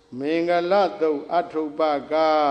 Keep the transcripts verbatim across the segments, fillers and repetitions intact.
မင်္ဂလတုတ်အထုပ္ပက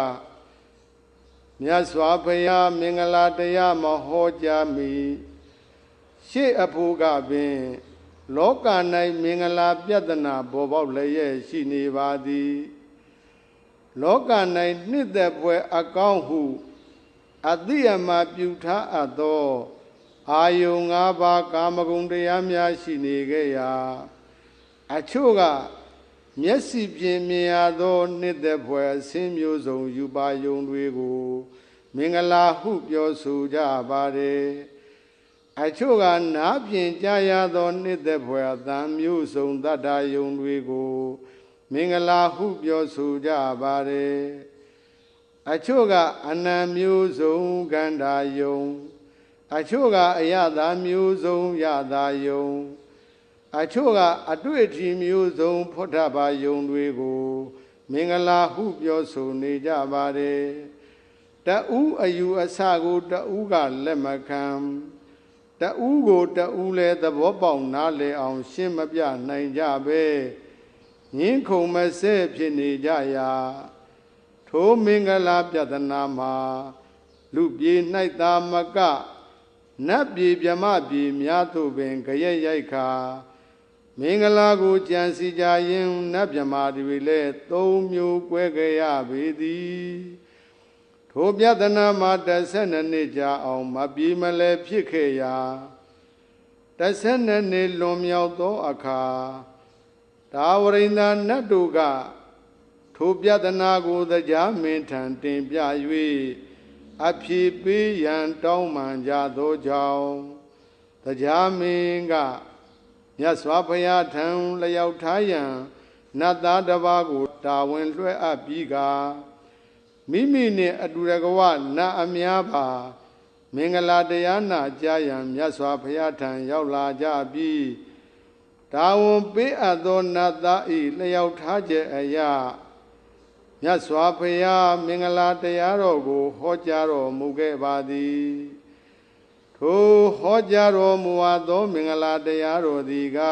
မြတ်စွာဘုရားမင်္ဂလာတရားမဟောကြားမီရှေ့အဖို့ကပင်လောက၌မင်္ဂလာပြဿနာပေါ်ပေါက်လျက်ရှိနေပါသည်လောက၌နှစ်သက်ပွဲအကောင်းဟုအတိအမှပြုထားအပ်သောအာယုံ၅ပါးကာမဂုဏ်တရားများရှိနေခဲ့ရာအချို့ကမျက်စိဖြင့်မြင်ရသောနှစ်သက်ဖွယ်အဆင်းမျိုးစုံယူပါယုံတွေကိုမင်္ဂလာဟုပြောဆိုကြပါတယ်အချို့ကနားဖြင့်ကြားရသောနှစ်သက်ဖွယ်အသံမျိုးစုံတတ္တယုံတွေကိုမင်္ဂလာဟုပြောဆိုကြပါတယ်အချို့ကအနံမျိုးစုံကန္တာယုံအချို့ကအယတာမျိုးစုံယတာယုံအချို့ကအတွေ့အထိမျိုးစုံဖွတ်ထပါယုံတွေကိုမင်္ဂလာဟုပြောဆိုနေကြပါတယ်တဦးအယူအဆကိုတဦးကလက်မခံတဦးကိုတဦးလည်းသဘောပေါက်နားလည်အောင်ရှင်းမပြနိုင်ကြပဲငင်းခုန်မဆဲဖြစ်နေကြရာထိုမင်္ဂလာပြဿနာမှာလူပြေ၌သာမကနတ်ပြေမြမပြေများသို့ပင်ကြရက်ရိုက်ခါမင်္ဂလာကိုကြံစီကြရင်နတ်မြမာတွေလည်းသုံးမျိုးကွဲကြရပေသည်ထိုပြဿနာမှာတစ်ဆက်နှစ်ကြာအောင်မပြေမလဲဖြစ်ခဲ့ရာတစ်ဆက်နှစ်လွန်မြောက်သောအခါဒါဝရိန္ဒနတ်တို့ကထိုပြဿနာကိုတရားမင်းထံတင်ပြ၍အဖြေပေးရန်တောင်းပန်ကြသောကြောင့်တရားမင်းကမြတ်စွာဘုရားထံလျောက်ထားရန်နတ်သားတစ်ပါးကိုတာဝန်လွှဲအပ်ပြီးကမိမိနှင့်အတူတကွနတ်အများပါမင်္ဂလာတရားနာကြားရန်မြတ်စွာဘုရားထံရောက်လာကြပြီးတာဝန်ပေးအပ်သောနတ်သား၏လျောက်ထားချက်အရာမြတ်စွာဘုရားမင်္ဂလာတရားတော်ကိုဟောကြားတော်မူခဲ့ပါသည်ထိုဟောကြားတော်မူအပ်သောမင်္ဂလာတရားတော်သည်က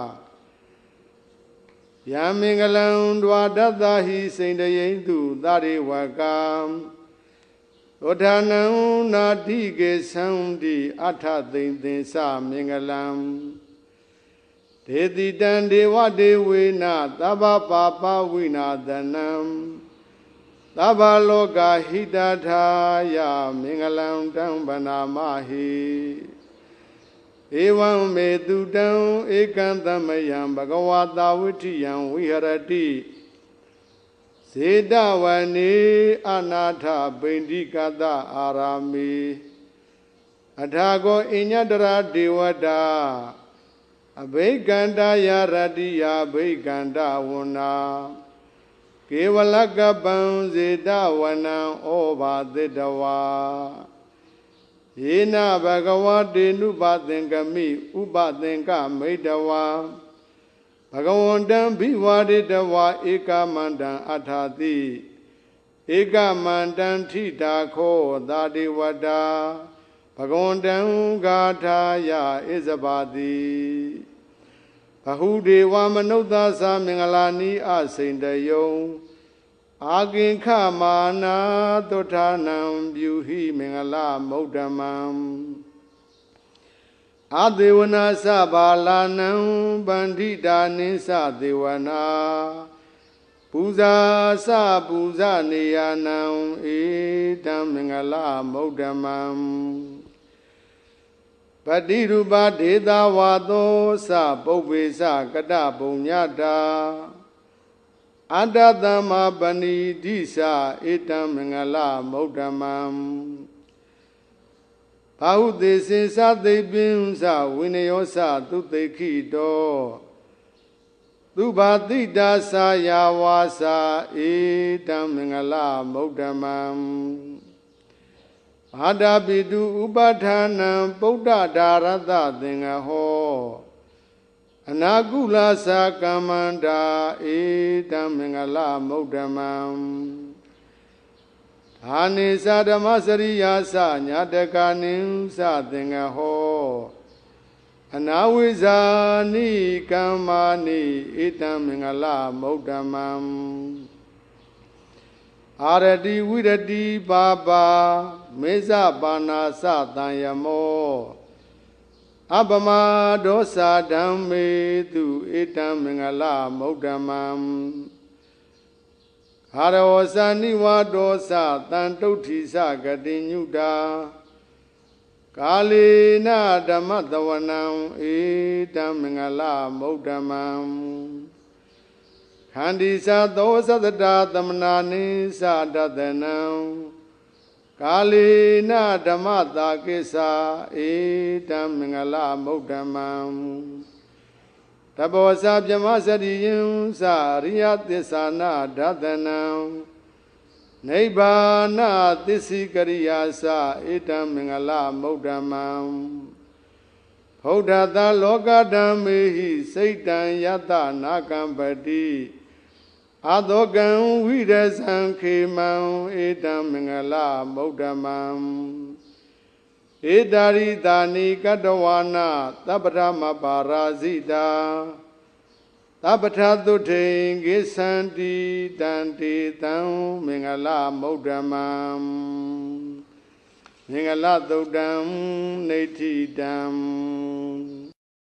ယံမင်္ဂလံဒွါဒတ္တဟိစိန္ဒယိန်တုသရိဝကံသောဌာနံနာတိကေသံတိအထသိမ့်သင်္သမင်္ဂလံဒေတိတံဒေဝဒေဝေနသဗ္ဗပါပဝိနာသနံသဗ္ဗလောကဟိတထာယမင်္ဂလံတံဗနာမဟိဧဝံမေတုတံဧကံသမယံဘဂဝတာဝိထိယံဝိဟရတိဇေတဝနေအနာထပိန္တိကတအာရာမေအထာကောအညတရာဒေဝတာအဘိကန္တယရတိယဘိကန္တဝနာကေဝလကပံဇေတဝနံဩဘာသတ္တဝါယေနဘဂဝတေနုပသင်္ကမိဥပသင်္ကမိတဝါဘဂဝန္တံဘိဝါရိတဝါဧကမန္တံအထာတိဧကမန္တံထိတာခောသာဒေဝတာဘဂဝန္တံဂါထာယဣဇဘာတိဘဟုဒေဝမနုဿသသမင်္ဂလာနိအစိန္ဒယုံအာကိခမာနာသုထာနံပြုဟိမင်္ဂလာမௌဒ္ဓမံအာဒေဝနာသဘာလာနံဗန္ဓိတာနိသဒေဝနာပူဇာသပူဇနေယနံဧတံမင်္ဂလာမௌဒ္ဓမံပတိရူပဒေသဝါသောသပုပ္ပေသကတပုံညတာအတ္တသမ္မာပဏိတိသဧတံမင်္ဂလာမௌဒ္ဓမံဘာဟုသေစေသသိပင်္စဝိနယောသသုသိခိတောသုဘာတိတာသာယဝါစာဧတံမင်္ဂလာမௌဒ္ဓမံဘာဒပိတုဥပဋ္ဌာနံပုဒ္ဒဒါရတသင်္ဃဟောအနာကုလသာကမ္မန္တာဧတံမင်္ဂလာမௌဒ္ဓမံအာနိသဓမ္မစရိယာသညာတကာနိသသင်္ဃဟောအနာဝိဇာနိကမ္မာနိဣတံမင်္ဂလမௌဒ္ဓမံအာရတိဝိရတိပါပါမေဇပါဏာသတံယမောအပမဒောစာဓမ္မေတုဣတံမင်္ဂလမௌဒ္ဓမံအာရဝဇာနိဝါဒောသတံတုဋ္ဌိသဂတိညုတာကာလေနဓမ္မတဝနံဣတံမင်္ဂလမௌဒ္ဓမံခန္ဒီသသောသတ္တသမနာနိသဒတနံကာလေနဓမ္မတာကိစ္ဆာဣတံမင်္ဂလမௌဒ္ဓမံတဘောဇဗြဟ္မစရိယံသရိယသစ္စာနာဒသနံနိဗ္ဗာနသစ္စိကရိယာသဣတံမင်္ဂလမௌဒ္ဓမံဘုဒ္ဓတလောကဓမ္မေဟိစိတ်တံယတနာကံပတိအသောကံဝိရဇံခေမံဣတံမင်္ဂလမௌဒ္ဓမံဧတာရိတာနိကတဝါနာသဗ္ဗဓမ္မပါရာဇိတာသဗ္ဗထသုထေကိသန္တိတံတေတံမင်္ဂလမௌဒ္ဓမံမင်္ဂလသုတ်တံနေဋ္ဌိတံ